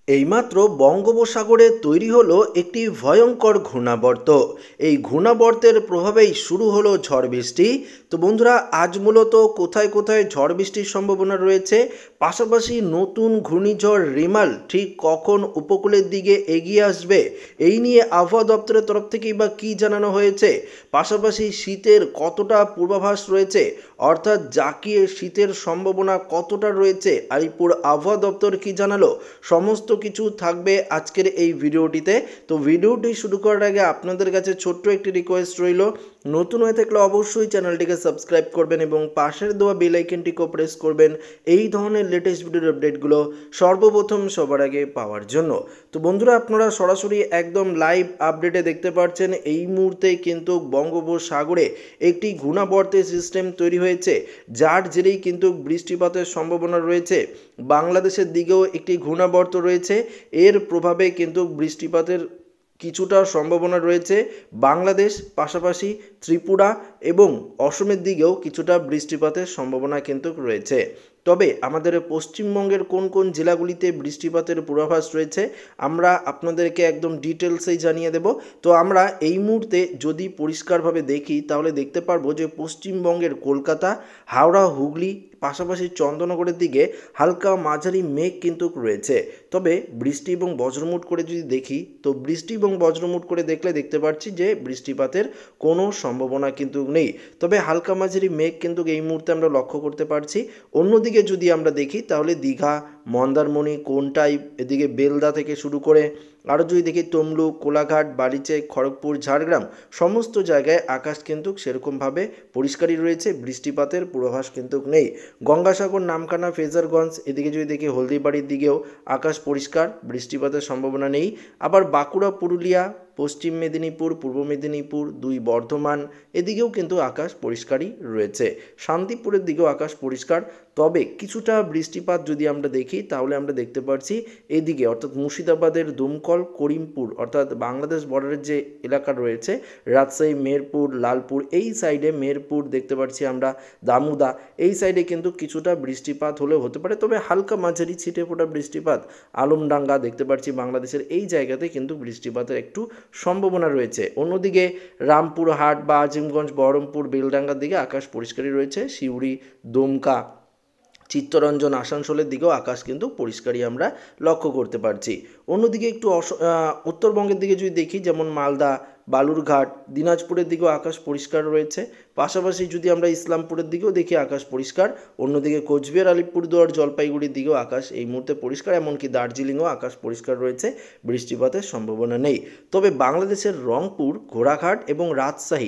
এইমাত্র বঙ্গোপসাগরে তৈরি হলো একটি ভয়ঙ্কর ঘূর্ণাবর্ত। এই ঘূর্ণাবর্তের প্রভাবেই শুরু হলো ঝড় বৃষ্টি। তো বন্ধুরা, আজ মূলত কোথায় কোথায় ঝড় বৃষ্টির সম্ভাবনা রয়েছে, পাশাপাশি নতুন ঘূর্ণিঝড় রিমাল ঠিক কখন উপকূলের দিকে এগিয়ে আসবে, এই নিয়ে আবহাওয়া দপ্তরের তরফ থেকেই বা কী জানানো হয়েছে, পাশাপাশি শীতের কতটা পূর্বাভাস রয়েছে, অর্থাৎ জাকিয়ে শীতের সম্ভাবনা কতটা রয়েছে, আলিপুর আবহাওয়া দপ্তর কী জানালো, সমস্ত কিছু থাকবে আজকের এই ভিডিওটিতে। তো ভিডিওটি শুরু করার আগে আপনাদের কাছে ছোট্ট একটি রিকোয়েস্ট রইল, নতুন হয়ে থাকলে অবশ্যই চ্যানেলটিকে সাবস্ক্রাইব করবেন এবং পাশের দেওয়া বেল আইকনটিকেও প্রেস করবেন এই ধরনের লেটেস্ট ভিডিওর আপডেটগুলো সর্বপ্রথম সবার আগে পাওয়ার জন্য। তো বন্ধুরা, আপনারা সরাসরি একদম লাইভ আপডেটে দেখতে পাচ্ছেন এই মুহূর্তে কিন্তু বঙ্গোপসাগরে একটি ঘূর্ণাবর্তের সিস্টেম তৈরি হয়েছে, যার জেরেই কিন্তু বৃষ্টিপাতের সম্ভাবনা রয়েছে। বাংলাদেশের দিকেও একটি ঘূর্ণাবর্ত রয়েছে, এর প্রভাবে কিন্তু বৃষ্টিপাতের কিছুটা সম্ভাবনা রয়েছে। বাংলাদেশ, পাশাপাশি ত্রিপুরা এবং অসমের দিকেও কিছুটা বৃষ্টিপাতের সম্ভাবনা কিন্তু রয়েছে। তবে আমাদের পশ্চিমবঙ্গের কোন কোন জেলাগুলিতে বৃষ্টিপাতের পূর্বাভাস রয়েছে আমরা আপনাদেরকে একদম ডিটেলসেই জানিয়ে দেব। তো আমরা এই মুহূর্তে যদি পরিষ্কারভাবে দেখি তাহলে দেখতে পারবো যে পশ্চিমবঙ্গের কলকাতা, হাওড়া, হুগলি, পাশাপাশি চন্দননগরের দিকে হালকা মাঝারি মেঘ কিন্তু রয়েছে। তবে বৃষ্টি এবং বজ্রমুট করে যদি দেখি, তো বৃষ্টি এবং বজ্রমুট করে দেখলে দেখতে পাচ্ছি যে বৃষ্টিপাতের কোনো সম্ভাবনা কিন্তু নেই। তবে হালকা মাঝারি মেঘ কিন্তু এই মুহূর্তে আমরা লক্ষ্য করতে পারছি। অন্যদিকে যদি আমরা দেখি তাহলে দীঘা, মন্দারমণি, কোনটাই, এদিকে বেলদা থেকে শুরু করে আরও যদি দেখি তমলুক, কোলাঘাট, বালিচক, খড়গপুর, ঝাড়গ্রাম, সমস্ত জায়গায় আকাশ কিন্তু সেরকমভাবে পরিষ্কারই রয়েছে, বৃষ্টিপাতের পূর্বাভাস কিন্তু নেই। গঙ্গাসাগর, নামখানা, ফ্রেজারগঞ্জ, এদিকে যদি দেখি হলদিবাড়ির দিকেও আকাশ পরিষ্কার, বৃষ্টিপাতের সম্ভাবনা নেই। আবার বাঁকুড়া, পুরুলিয়া, পশ্চিম মেদিনীপুর, পূর্ব মেদিনীপুর, দুই বর্ধমান, এদিকেও কিন্তু আকাশ পরিষ্কারই রয়েছে। শান্তিপুরের দিকেও আকাশ পরিষ্কার। তবে কিছুটা বৃষ্টিপাত যদি আমরা দেখি তাহলে আমরা দেখতে পাচ্ছি এদিকে, অর্থাৎ মুর্শিদাবাদের দমকল, করিমপুর, অর্থাৎ বাংলাদেশ বর্ডারের যে এলাকা রয়েছে, রাজশাহী, মেহেরপুর, লালপুর, এই সাইডে মেহেরপুর দেখতে পাচ্ছি আমরা, দামুদা, এই সাইডে কিন্তু কিছুটা বৃষ্টিপাত হলেও হতে পারে, তবে হালকা মাঝারি ছিটে ফোটা বৃষ্টিপাত। আলমডাঙ্গা দেখতে পাচ্ছি বাংলাদেশের এই জায়গাতে কিন্তু বৃষ্টিপাতের একটু সম্ভাবনা রয়েছে। অন্যদিকে রামপুরহাট বা আজিমগঞ্জ, বহরমপুর, বেলডাঙ্গার দিকে আকাশ পরিষ্কারই রয়েছে। সিউড়ি, দুমকা, চিত্তরঞ্জন, আসানসোলের দিকেও আকাশ কিন্তু পরিষ্কারই আমরা লক্ষ্য করতে পারছি। অন্যদিকে একটু উত্তরবঙ্গের দিকে যদি দেখি, যেমন মালদা, বালুরঘাট, দিনাজপুরের দিকেও আকাশ পরিষ্কার রয়েছে। পাশাপাশি যদি আমরা ইসলামপুরের দিকেও দেখি আকাশ পরিষ্কার। অন্যদিকে কোচবিহার, আলিপুরদুয়ার, জলপাইগুড়ির দিকেও আকাশ এই মুহূর্তে পরিষ্কার, এমনকি দার্জিলিংও আকাশ পরিষ্কার রয়েছে, বৃষ্টিপাতের সম্ভাবনা নেই। তবে বাংলাদেশের রংপুর, ঘোড়াঘাট এবং রাজশাহী,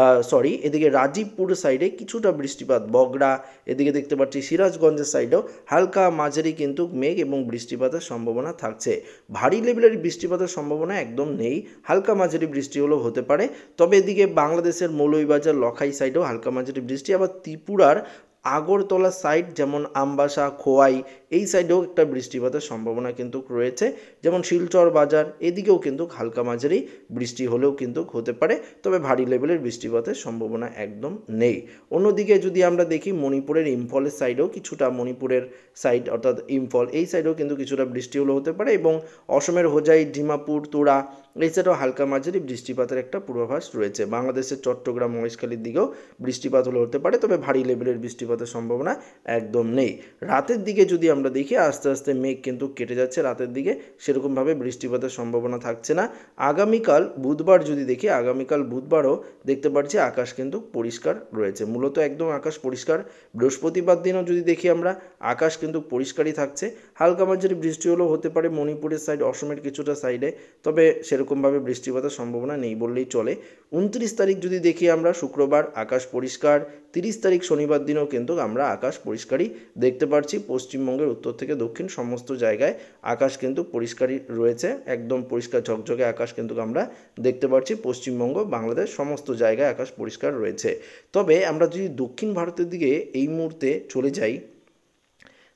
এদিকে রাজীবপুর সাইডে কিছুটা বৃষ্টিপাত, বগড়া, এদিকে দেখতে পাচ্ছি সিরাজগঞ্জের সাইডেও হালকা মাঝারি কিন্তু মেঘ এবং বৃষ্টিপাতের সম্ভাবনা থাকছে। ভারী লেভেলের বৃষ্টিপাতের সম্ভাবনা একদম নেই, হালকা মাঝারি বৃষ্টি হলেও হতে পারে। তবে এদিকে বাংলাদেশের মৌলভীবাজার, লখাই সাইডেও হালকা মাঝারি বৃষ্টি। আবার ত্রিপুরার আগরতলা সাইড, যেমন আমবাসা, খোয়াই, এই সাইডেও একটা বৃষ্টিপাতের সম্ভাবনা কিন্তু রয়েছে, যেমন শিলচর বাজার, এদিকেও কিন্তু হালকা মাঝারি বৃষ্টি হলেও কিন্তু হতে পারে, তবে ভারী লেভেলের বৃষ্টিপাতের সম্ভাবনা একদম নেই। অন্যদিকে যদি আমরা দেখি মণিপুরের ইম্ফলের সাইডেও কিছুটা, মণিপুরের সাইড অর্থাৎ ইম্ফল, এই সাইডেও কিন্তু কিছুটা বৃষ্টি হলেও হতে পারে, এবং অসমের হোজাই, ডিমাপুর, তুরা, এই সাইডেও হালকা মাঝারি বৃষ্টিপাতের একটা পূর্বাভাস রয়েছে। বাংলাদেশের চট্টগ্রাম, মহেশখালীর দিকেও বৃষ্টিপাত হলে হতে পারে, তবে ভারী লেভেলের বৃষ্টিপাতের সম্ভাবনা একদম নেই। রাতের দিকে যদি আমরা দেখি আস্তে আস্তে মেঘ কিন্তু কেটে যাচ্ছে, রাতের দিকে সেরকমভাবে বৃষ্টিপাতের সম্ভাবনা থাকছে না। আগামীকাল বুধবার যদি দেখি, আগামীকাল বুধবারও দেখতে পাচ্ছি আকাশ কিন্তু পরিষ্কার রয়েছে, মূলত একদম আকাশ পরিষ্কার। বৃহস্পতিবার দিনও যদি দেখি আমরা, আকাশ কিন্তু পরিষ্কারই থাকছে, হালকা মাঝারি বৃষ্টি হলেও হতে পারে মণিপুরের সাইড, অসমের কিছুটা সাইডে, তবে সেরকমভাবে বৃষ্টিপাতের সম্ভাবনা নেই বললেই চলে। 29 তারিখ যদি দেখি আমরা, শুক্রবার, আকাশ পরিষ্কার। 30 তারিখ শনিবার দিনও কিন্তু আমরা আকাশ পরিষ্কারই দেখতে পাচ্ছি। পশ্চিমবঙ্গের উত্তর থেকে দক্ষিণ সমস্ত জায়গায় আকাশ কিন্তু পরিষ্কারই রয়েছে, একদম পরিষ্কার ঝকঝকে আকাশ কিন্তু আমরা দেখতে পাচ্ছি। পশ্চিমবঙ্গ, বাংলাদেশ সমস্ত জায়গায় আকাশ পরিষ্কার রয়েছে। তবে আমরা যদি দক্ষিণ ভারতের দিকে এই মুহূর্তে চলে যাই,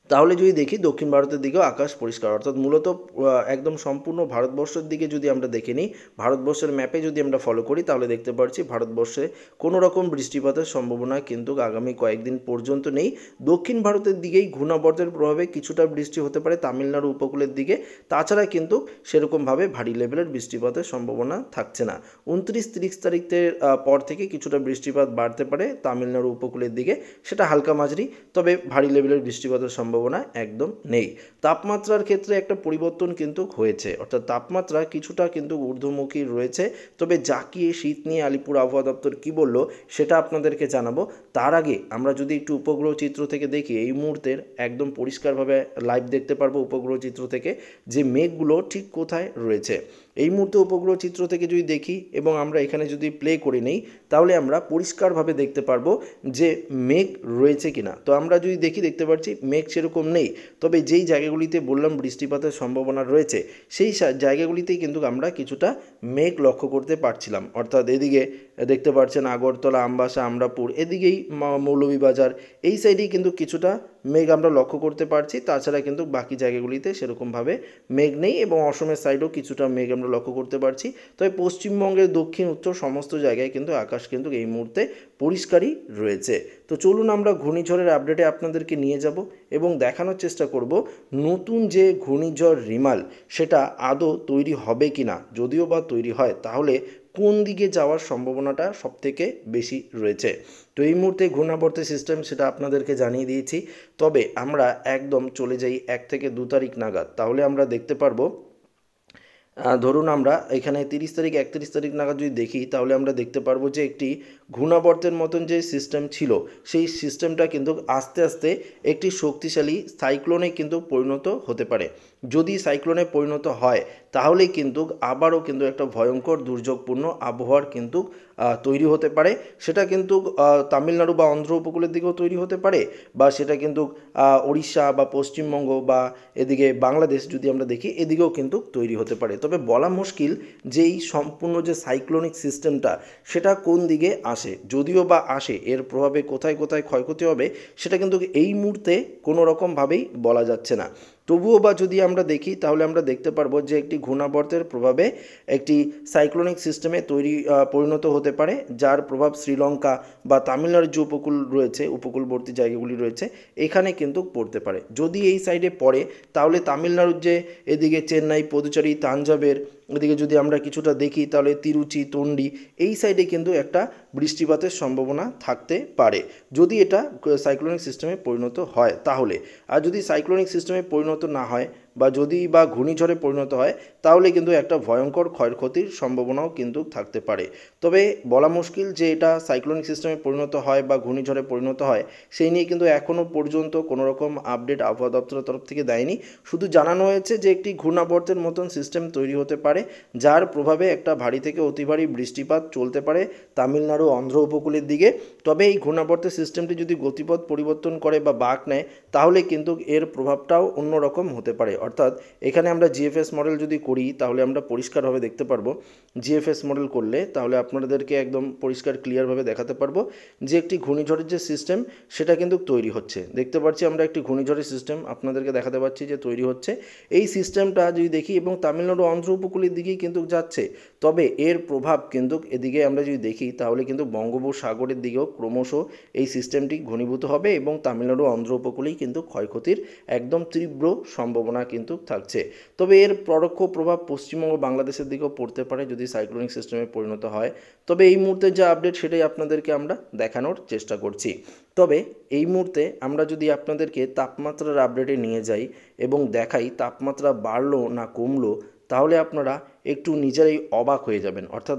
তাহলে যদি দেখি দক্ষিণ ভারতের দিকেও আকাশ পরিষ্কার, অর্থাৎ মূলত একদম সম্পূর্ণ ভারতবর্ষের দিকে যদি আমরা দেখে নিই, ভারতবর্ষের ম্যাপে যদি আমরা ফলো করি তাহলে দেখতে পাচ্ছি ভারতবর্ষে কোনো রকম বৃষ্টিপাতের সম্ভাবনা কিন্তু আগামী কয়েকদিন পর্যন্ত নেই। দক্ষিণ ভারতের দিকেই ঘূর্ণাবর্তের প্রভাবে কিছুটা বৃষ্টি হতে পারে তামিলনাড়ু উপকূলের দিকে, তাছাড়া কিন্তু সেরকমভাবে ভারী লেভেলের বৃষ্টিপাতের সম্ভাবনা থাকছে না। 29-30 তারিখের পর থেকে কিছুটা বৃষ্টিপাত বাড়তে পারে তামিলনাড়ু উপকূলের দিকে, সেটা হালকা মাঝারি, তবে ভারী লেভেলের বৃষ্টিপাতের সম্ভাবনা একদম নেই। তাপমাত্রার ক্ষেত্রে একটা পরিবর্তন কিন্তু হয়েছে, অর্থাৎ তাপমাত্রা কিছুটা কিন্তু ঊর্ধ্বমুখী রয়েছে, তবে জাকিয়ে শীত নিয়ে আলিপুর আবহাওয়া দপ্তর কী বললো সেটা আপনাদেরকে জানাবো। তার আগে আমরা যদি একটু উপগ্রহ চিত্র থেকে দেখি, এই মুহূর্তের একদম পরিষ্কারভাবে লাইভ দেখতে পারবো উপগ্রহ চিত্র থেকে যে মেঘগুলো ঠিক কোথায় রয়েছে। এই মুহূর্তে উপগ্রহ চিত্র থেকে যদি দেখি এবং আমরা এখানে যদি প্লে করে নেই তাহলে আমরা পরিষ্কারভাবে দেখতে পারবো যে মেঘ রয়েছে কিনা। তো আমরা যদি দেখি দেখতে পাচ্ছি মেঘ সেরকম নেই, তবে যেই জায়গাগুলিতে বললাম বৃষ্টিপাতের সম্ভাবনা রয়েছে সেই জায়গাগুলিতেই কিন্তু আমরা কিছুটা মেঘ লক্ষ্য করতে পারছিলাম, অর্থাৎ এদিকে দেখতে পাচ্ছেন আগরতলা, আমবাসা, আমরাপুর, এদিকেই মৌলভীবাজার, এই সাইডেই কিন্তু কিছুটা মেঘ আমরা লক্ষ্য করতে পারছি। তাছাড়া কিন্তু বাকি জায়গাগুলিতে সেরকমভাবে মেঘ নেই এবং অসমের সাইডেও কিছুটা মেঘ আমরা লক্ষ্য করতে পারছি। তবে পশ্চিমবঙ্গের দক্ষিণ উত্তর সমস্ত জায়গায় কিন্তু আকাশ কিন্তু এই মুহূর্তে পরিষ্কারই রয়েছে। তো চলুন আমরা ঘূর্ণিঝড়ের আপডেটে আপনাদেরকে নিয়ে যাব এবং দেখানোর চেষ্টা করব নতুন যে ঘূর্ণিঝড় রিমাল সেটা আদৌ তৈরি হবে কি না, যদিও বা তৈরি হয় তাহলে কোন দিকে যাওয়ার সম্ভাবনাটা সবথেকে বেশি রয়েছে। তো এই মুহূর্তে ঘূর্ণাবর্তের সিস্টেম সেটা আপনাদেরকে জানিয়ে দিয়েছি, তবে আমরা একদম চলে যাই 1 থেকে 2 তারিখ নাগাদ, তাহলে আমরা দেখতে পারবো ধরুন আমরা এখানে 30 তারিখ 31 তারিখ নাগাদ যদি দেখি তাহলে আমরা দেখতে পারবো যে একটি ঘূর্ণাবর্তের মতন যে সিস্টেম ছিল সেই সিস্টেমটা কিন্তু আস্তে আস্তে একটি শক্তিশালী সাইক্লোনে কিন্তু পরিণত হতে পারে। যদি সাইক্লোনে পরিণত হয় তাহলে কিন্তু আবারও কিন্তু একটা ভয়ঙ্কর দুর্যোগপূর্ণ আবহাওয়ার কিন্তু তৈরি হতে পারে। সেটা কিন্তু তামিলনাড়ু বা অন্ধ্র উপকূলের দিকেও তৈরি হতে পারে, বা সেটা কিন্তু ওড়িশা বা পশ্চিমবঙ্গ বা এদিকে বাংলাদেশ যদি আমরা দেখি এদিকেও কিন্তু তৈরি হতে পারে। তবে বলা মুশকিল যে এই সম্পূর্ণ যে সাইক্লোনিক সিস্টেমটা সেটা কোন দিকে আসে, যদিও বা আসে এর প্রভাবে কোথায় কোথায় ক্ষয়ক্ষতি হবে সেটা কিন্তু এই মুহূর্তে কোনো রকমভাবেই বলা যাচ্ছে না। তবুও বা যদি আমরা দেখি তাহলে আমরা দেখতে পারবো যে একটি ঘূর্ণাবর্তের প্রভাবে একটি সাইক্লোনিক সিস্টেমে পরিণত হতে পারে, যার প্রভাব শ্রীলঙ্কা বা তামিলনাড়ুর যে উপকূল রয়েছে, উপকূলবর্তী জায়গাগুলি রয়েছে এখানে কিন্তু পড়তে পারে। যদি এই সাইডে পড়ে তাহলে তামিলনাড়ুর যে এদিকে চেন্নাই, পদুচেরি, তাঞ্জাবের এদিকে যদি আমরা কিছুটা দেখি তাহলে তিরুচি, তন্ডি এই সাইডে কিন্তু একটা বৃষ্টিপাতের সম্ভাবনা থাকতে পারে যদি এটা সাইক্লোনিক সিস্টেমে পরিণত হয় তাহলে। আর যদি সাইক্লোনিক সিস্টেমে পরিণত না হয় বা যদি বা ঘূর্ণিঝড়ে পরিণত হয় তাহলে কিন্তু একটা ভয়ঙ্কর ক্ষয়ক্ষতির সম্ভাবনাও কিন্তু থাকতে পারে। তবে বলা মুশকিল যে এটা সাইক্লোনিক সিস্টেমে পরিণত হয় বা ঘূর্ণিঝড়ে পরিণত হয় সেই নিয়ে কিন্তু এখনও পর্যন্ত কোনো রকম আপডেট আবহাওয়া দপ্তরের তরফ থেকে দেয়নি। শুধু জানানো হয়েছে যে একটি ঘূর্ণাবর্তের মতন সিস্টেম তৈরি হতে পারে, যার প্রভাবে একটা ভারী থেকে অতি ভারী বৃষ্টিপাত চলতে পারে তামিলনাড়ু, অন্ধ্র উপকূলের দিকে। তবে এই ঘূর্ণাবর্তের সিস্টেমটি যদি গতিপথ পরিবর্তন করে বা বাঁক নেয় তাহলে কিন্তু এর প্রভাবটাও অন্যরকম হতে পারে। অর্থাৎ এখানে আমরা জিএফএস মডেল যদি করি তাহলে আমরা পরিষ্কারভাবে দেখতে পারবো, জিএফএস মডেল করলে তাহলে আপনাদেরকে একদম পরিষ্কার ক্লিয়ারভাবে দেখাতে পারবো যে একটি ঘূর্ণিঝড়ের যে সিস্টেম সেটা কিন্তু তৈরি হচ্ছে। দেখতে পাচ্ছি আমরা একটি ঘূর্ণিঝড়ের সিস্টেম আপনাদেরকে দেখাতে পাচ্ছি যে তৈরি হচ্ছে। এই সিস্টেমটা যদি দেখি এবং তামিলনাড়ু, অন্ধ্র উপকূলের দিকেই কিন্তু যাচ্ছে, তবে এর প্রভাব কিন্তু এদিকে আমরা যদি দেখি তাহলে কিন্তু বঙ্গোপসাগরের দিকেও ক্রমশ এই সিস্টেমটি ঘনীভূত হবে এবং তামিলনাড়ু, অন্ধ্র উপকূলেই কিন্তু ক্ষয়ক্ষতির একদম তীব্র সম্ভাবনা কিন্তু থাকছে। তবে এর পরোক্ষ প্রভাব পশ্চিমবঙ্গ, বাংলাদেশের দিকেও পড়তে পারে যদি সাইক্লোনিক সিস্টেমে পরিণত হয়। তবে এই মুহূর্তে যে আপডেট সেটাই আপনাদেরকে আমরা দেখানোর চেষ্টা করছি। তবে এই মুহূর্তে আমরা যদি আপনাদেরকে তাপমাত্রার আপডেটে নিয়ে যাই এবং দেখাই তাপমাত্রা বাড়লো না কমলো তাহলে আপনারা একটু নিজেরাই অবাক হয়ে যাবেন। অর্থাৎ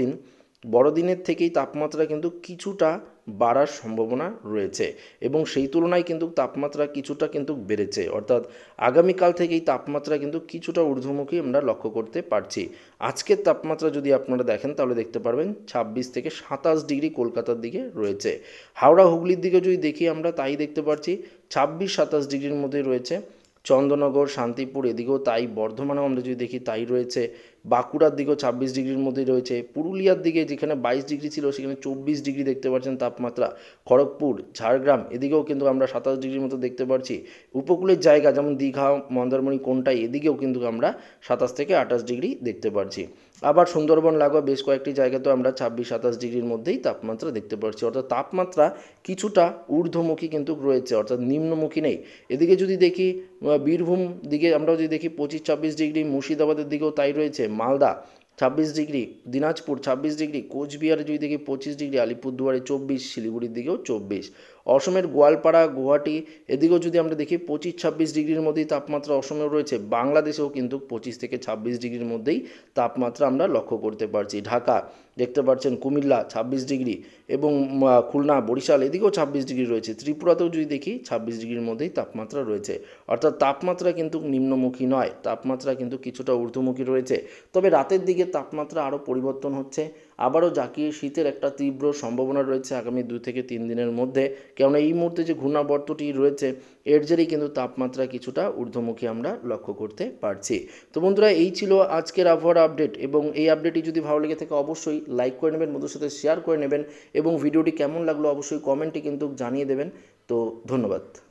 বড়দিনের থেকেই তাপমাত্রা কিন্তু কিছুটা বাড়ার সম্ভাবনা রয়েছে এবং সেই তুলনায় কিন্তু তাপমাত্রা কিছুটা কিন্তু বেড়েছে। অর্থাৎ আগামীকাল থেকেই তাপমাত্রা কিন্তু কিছুটা ঊর্ধ্বমুখী আমরা লক্ষ্য করতে পারছি। আজকের তাপমাত্রা যদি আপনারা দেখেন তাহলে দেখতে পারবেন 26 থেকে 27 ডিগ্রি কলকাতার দিকে রয়েছে। হাওড়া, হুগলির দিকে যদি দেখি আমরা তাই দেখতে পাচ্ছি 26-27 ডিগ্রির মধ্যে রয়েছে। চন্দননগর, শান্তিপুর এদিকেও তাই, বর্ধমানেও আমরা যদি দেখি তাই রয়েছে। বাঁকুড়ার দিকেও 26 ডিগ্রির মধ্যেই রয়েছে, পুরুলিয়ার দিকে যেখানে 22 ডিগ্রি ছিল সেখানে 24 ডিগ্রি দেখতে পাচ্ছেন তাপমাত্রা, খড়গপুর, ঝাড়গ্রাম এদিকেও কিন্তু আমরা 27 ডিগ্রির মতো দেখতে পাচ্ছি। উপকূলের জায়গা যেমন দীঘা, মন্দারমণি, কোনটাই এদিকেও কিন্তু আমরা 27 থেকে 28 ডিগ্রি দেখতে পাচ্ছি। আবার সুন্দরবন লাগোয়া বেশ কয়েকটি জায়গাতেও আমরা 26-27 ডিগ্রির মধ্যেই তাপমাত্রা দেখতে পাচ্ছি। অর্থাৎ তাপমাত্রা কিছুটা ঊর্ধ্বমুখী কিন্তু রয়েছে, অর্থাৎ নিম্নমুখী নেই। এদিকে যদি দেখি বীরভূম দিকে আমরা যদি দেখি 25-26 ডিগ্রি, মুর্শিদাবাদের দিকেও তাই রয়েছে, মালদা 26 ডিগ্রি, দিনাজপুর 26 ডিগ্রি, কোচবিহারে যদি দেখি 25 ডিগ্রি, আলিপুরদুয়ারে 24, শিলিগুড়ির দিকেও 24। অসমের গোয়ালপাড়া, গুয়াহাটি এদিকেও যদি আমরা দেখি 25-26 ডিগ্রির মধ্যেই তাপমাত্রা অসমেও রয়েছে। বাংলাদেশেও কিন্তু 25 থেকে 26 ডিগ্রির মধ্যেই তাপমাত্রা আমরা লক্ষ্য করতে পারছি। ঢাকা দেখতে পাচ্ছেন, কুমিল্লা 26 ডিগ্রি এবং খুলনা, বরিশাল এদিকেও 26 ডিগ্রি রয়েছে। ত্রিপুরাতেও যদি দেখি 26 ডিগ্রির মধ্যেই তাপমাত্রা রয়েছে। অর্থাৎ তাপমাত্রা কিন্তু নিম্নমুখী নয়, তাপমাত্রা কিন্তু কিছুটা ঊর্ধ্বমুখী রয়েছে। তবে রাতের দিকে তাপমাত্রা আরও পরিবর্তন হচ্ছে, আবারও জাঁকিয়ে শীতের একটা তীব্র সম্ভাবনা রয়েছে আগামী 2 থেকে 3 দিনের মধ্যে। কেননা এই মুহূর্তে যে ঘূর্ণাবর্তটি রয়েছে এর জেরেই কিন্তু তাপমাত্রা কিছুটা ঊর্ধ্বমুখী আমরা লক্ষ্য করতে পারছি। তো বন্ধুরা, এই ছিল আজকের আবহাওয়ার আপডেট, এবং এই আপডেটটি যদি ভালো লেগে থাকে অবশ্যই লাইক করে নেবেন, বন্ধুদের সাথে শেয়ার করে নেবেন, এবং ভিডিওটি কেমন লাগলো অবশ্যই কমেন্টে কিন্তু জানিয়ে দেবেন। তো ধন্যবাদ।